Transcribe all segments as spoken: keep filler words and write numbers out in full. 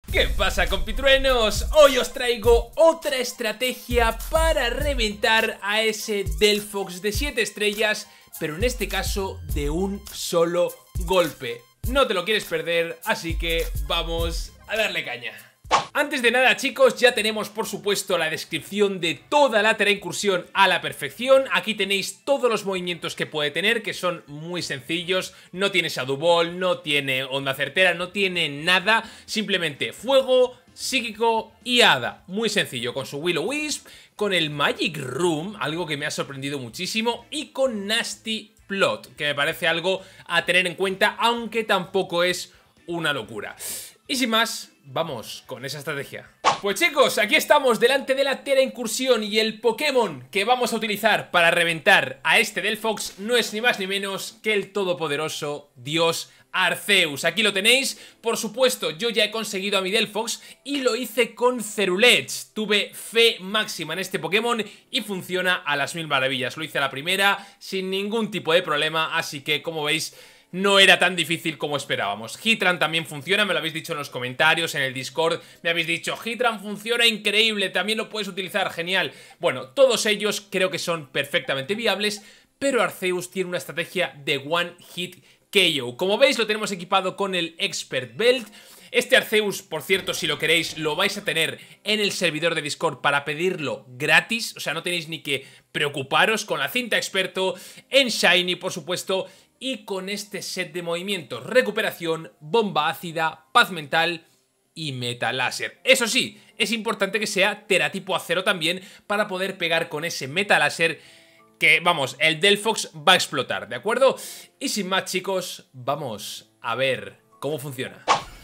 ¿Qué pasa, compitruenos? Hoy os traigo otra estrategia para reventar a ese Delphox de siete estrellas, pero en este caso de un solo golpe. No te lo quieres perder, así que vamos a darle caña. Antes de nada, chicos, ya tenemos por supuesto la descripción de toda la Teraincursión a la perfección. Aquí tenéis todos los movimientos que puede tener, que son muy sencillos. No tiene Shadow Ball, no tiene Onda Certera, no tiene nada. Simplemente fuego, psíquico y hada. Muy sencillo, con su Will-O-Wisp, con el Magic Room, algo que me ha sorprendido muchísimo, y con Nasty Plot, que me parece algo a tener en cuenta, aunque tampoco es una locura. Y sin más, vamos con esa estrategia. Pues chicos, aquí estamos delante de la Teraincursión y el Pokémon que vamos a utilizar para reventar a este Delphox no es ni más ni menos que el todopoderoso dios Arceus. Aquí lo tenéis. Por supuesto, yo ya he conseguido a mi Delphox y lo hice con Cerulege. Tuve fe máxima en este Pokémon y funciona a las mil maravillas. Lo hice a la primera sin ningún tipo de problema, así que como veis, no era tan difícil como esperábamos. Heatran también funciona, me lo habéis dicho en los comentarios, en el Discord. Me habéis dicho, Heatran funciona increíble, también lo puedes utilizar, genial. Bueno, todos ellos creo que son perfectamente viables, pero Arceus tiene una estrategia de One Hit K O. Como veis, lo tenemos equipado con el Expert Belt. Este Arceus, por cierto, si lo queréis, lo vais a tener en el servidor de Discord para pedirlo gratis. O sea, no tenéis ni que preocuparos, con la cinta experto, en Shiny, por supuesto, y con este set de movimientos: recuperación, bomba ácida, paz mental y meta láser. Eso sí, es importante que sea teratipo acero también para poder pegar con ese meta láser que, vamos, el Delphox va a explotar, ¿de acuerdo? Y sin más, chicos, vamos a ver cómo funciona.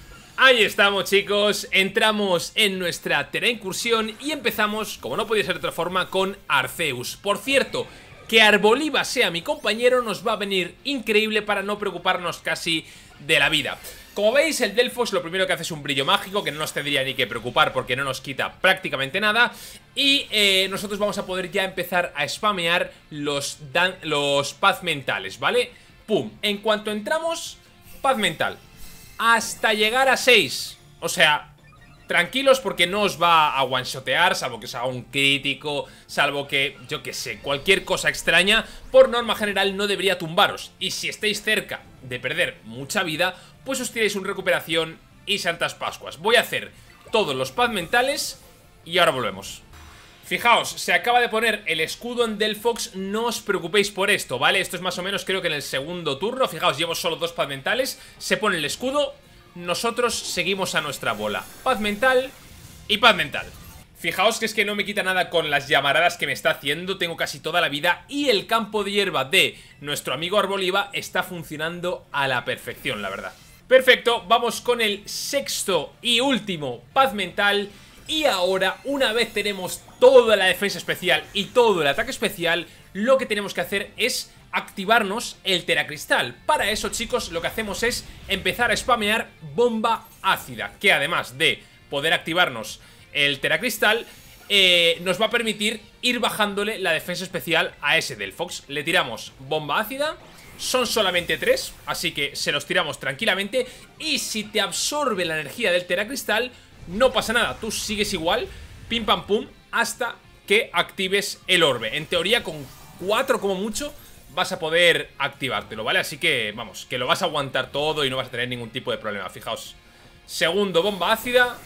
Ahí estamos, chicos, entramos en nuestra Teraincursión y empezamos, como no podía ser de otra forma, con Arceus. Por cierto, que Arboliva sea mi compañero nos va a venir increíble para no preocuparnos casi de la vida. Como veis, el Delphox lo primero que hace es un brillo mágico, que no nos tendría ni que preocupar porque no nos quita prácticamente nada. Y eh, nosotros vamos a poder ya empezar a spamear los, dan los paz mentales, ¿vale? Pum, en cuanto entramos, paz mental hasta llegar a seis. O sea, tranquilos porque no os va a one-shotear, salvo que os haga un crítico, salvo que, yo que sé, cualquier cosa extraña. Por norma general no debería tumbaros. Y si estáis cerca de perder mucha vida, pues os tiráis un recuperación y Santas Pascuas. Voy a hacer todos los paz mentales y ahora volvemos. Fijaos, se acaba de poner el escudo en Delphox, no os preocupéis por esto, ¿vale? Esto es más o menos, creo que en el segundo turno. Fijaos, llevo solo dos paz mentales, se pone el escudo, nosotros seguimos a nuestra bola. Paz mental y paz mental. Fijaos que es que no me quita nada con las llamaradas que me está haciendo. Tengo casi toda la vida y el campo de hierba de nuestro amigo Arboliva está funcionando a la perfección, la verdad. Perfecto, vamos con el sexto y último paz mental. Y ahora, una vez tenemos toda la defensa especial y todo el ataque especial, lo que tenemos que hacer es activarnos el Teracristal. Para eso, chicos, lo que hacemos es empezar a spamear bomba ácida, que además de poder activarnos el Teracristal, eh, nos va a permitir ir bajándole la defensa especial a ese Delphox. Le tiramos bomba ácida, son solamente tres, así que se los tiramos tranquilamente. Y si te absorbe la energía del Teracristal, no pasa nada, tú sigues igual, pim pam pum, hasta que actives el orbe. En teoría con cuatro como mucho vas a poder activártelo, ¿vale? Así que, vamos, que lo vas a aguantar todo y no vas a tener ningún tipo de problema. Fijaos, segundo bomba ácida.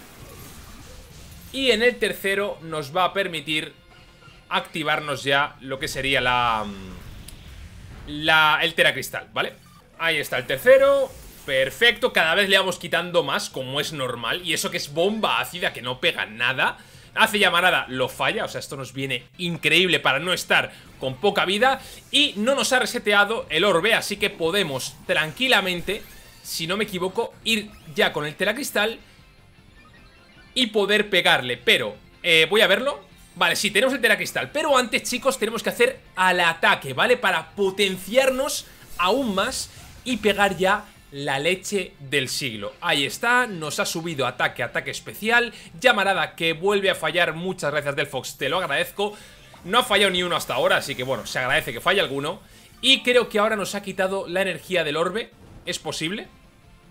Y en el tercero nos va a permitir activarnos ya lo que sería la, la el Teracristal, ¿vale? Ahí está el tercero. Perfecto, cada vez le vamos quitando más, como es normal. Y eso que es bomba ácida, que no pega nada. Hace llamarada, lo falla, o sea, esto nos viene increíble para no estar con poca vida. Y no nos ha reseteado el orbe, así que podemos tranquilamente, si no me equivoco, ir ya con el Teracristal y poder pegarle. Pero, eh, voy a verlo. Vale, sí, tenemos el Teracristal, pero antes, chicos, tenemos que hacer al ataque, ¿vale? Para potenciarnos aún más y pegar ya la leche del siglo. Ahí está, nos ha subido ataque, ataque especial. Llamarada que vuelve a fallar. Muchas gracias, Delphox, te lo agradezco. No ha fallado ni uno hasta ahora, así que bueno, se agradece que falle alguno. Y creo que ahora nos ha quitado la energía del orbe. ¿Es posible?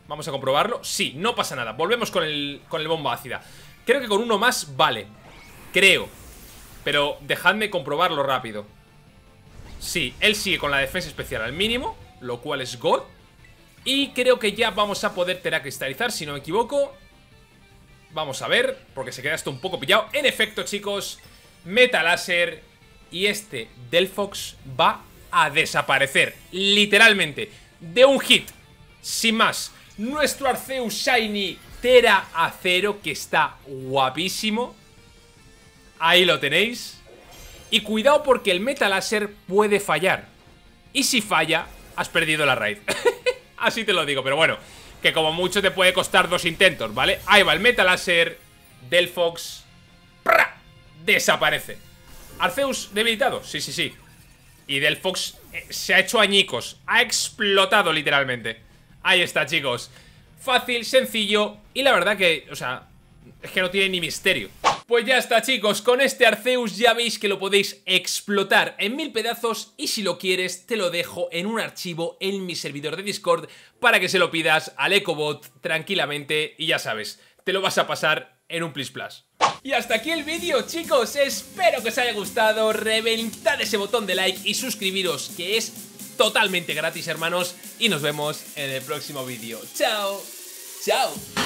Vamos a comprobarlo. Sí, no pasa nada. Volvemos con el, con el bomba ácida. Creo que con uno más vale. Creo. Pero dejadme comprobarlo rápido. Sí, él sigue con la defensa especial al mínimo, lo cual es God. Y creo que ya vamos a poder teracristalizar, si no me equivoco. Vamos a ver, porque se queda esto un poco pillado. En efecto, chicos, Meta Láser. Y este Delphox va a desaparecer, literalmente, de un hit. Sin más, nuestro Arceus Shiny Tera Acero, que está guapísimo. Ahí lo tenéis. Y cuidado porque el Meta Láser puede fallar. Y si falla, has perdido la raid. Así te lo digo, pero bueno, que como mucho te puede costar dos intentos, ¿vale? Ahí va el Meta Láser. Delphox ¡pra! Desaparece. Arceus debilitado, sí, sí, sí. Y Delphox eh, se ha hecho añicos. Ha explotado literalmente. Ahí está, chicos. Fácil, sencillo. Y la verdad que, o sea, es que no tiene ni misterio. Pues ya está, chicos, con este Arceus ya veis que lo podéis explotar en mil pedazos. Y si lo quieres, te lo dejo en un archivo en mi servidor de Discord para que se lo pidas al Ecobot tranquilamente. Y ya sabes, te lo vas a pasar en un Plis Plus. Y hasta aquí el vídeo, chicos. Espero que os haya gustado. Reventad ese botón de like y suscribiros, que es totalmente gratis, hermanos. Y nos vemos en el próximo vídeo. Chao. Chao.